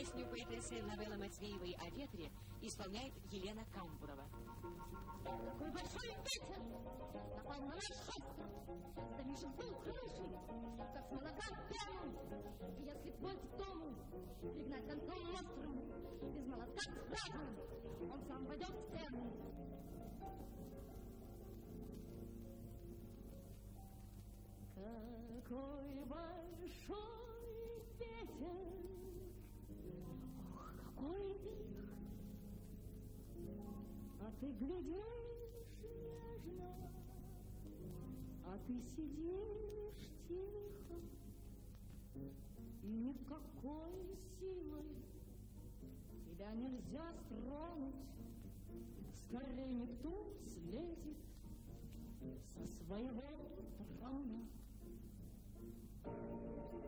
Песню поэтессы Новеллы Матвеевой о ветре исполняет Елена Камбурова. Какой большой ветер напал на наш остров, замешал пол крыши, как с молока пену. И если против дому пригнать концом острым, без молотка сразу он сам войдет в стену. Какой большой ветер, ох, какой вих, а ты глядишь нежно, а ты сидишь тихо, и никакой силой тебя нельзя стронуть. Скорее Нептун слезет со своего трона.